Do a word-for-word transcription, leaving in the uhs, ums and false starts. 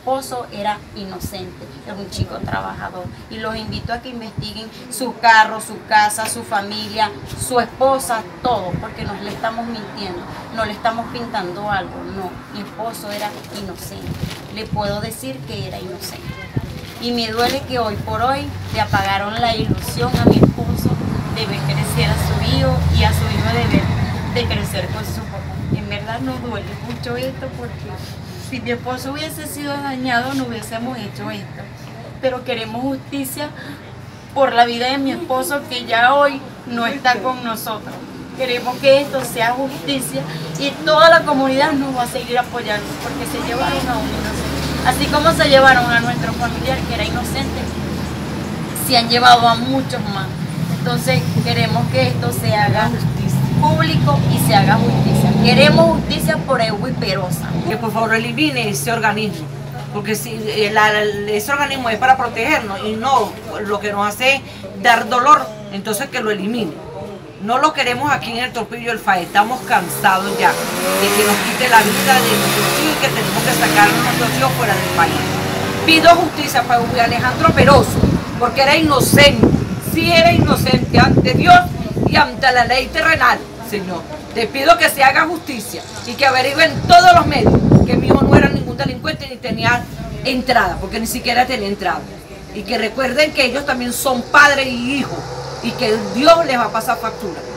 esposo era inocente, era un chico trabajador. Y los invito a que investiguen su carro, su casa, su familia, su esposa, todo, porque nos le estamos mintiendo, no le estamos pintando algo, no. Mi esposo era inocente, le puedo decir que era inocente. Y me duele que hoy por hoy le apagaron la ilusión a mi esposo de ver crecer a su hijo y a su hijo de ver de crecer con su papá. En verdad nos duele mucho esto porque si mi esposo hubiese sido dañado no hubiésemos hecho esto. Pero queremos justicia por la vida de mi esposo que ya hoy no está con nosotros. Queremos que esto sea justicia y toda la comunidad nos va a seguir apoyando porque se llevaron a un inocente. Así como se llevaron a nuestro familiar que era inocente, se han llevado a muchos más. Entonces queremos que esto se haga público y se haga justicia. Queremos justicia por Edwin Perosa. Que por favor elimine ese organismo, porque si la, ese organismo es para protegernos y no lo que nos hace dar dolor, entonces que lo elimine. No lo queremos aquí en el Tropillo del Faes, estamos cansados ya de que nos quite la vida de nuestros hijos y que tenemos que sacar a nuestros hijos fuera del país. Pido justicia para Alejandro Peroso, porque era inocente, sí era inocente ante Dios y ante la ley terrenal, Señor. Te pido que se haga justicia y que averigüen todos los medios que mi hijo no era ningún delincuente ni tenía entrada, porque ni siquiera tenía entrada. Y que recuerden que ellos también son padres y hijos y que Dios les va a pasar factura.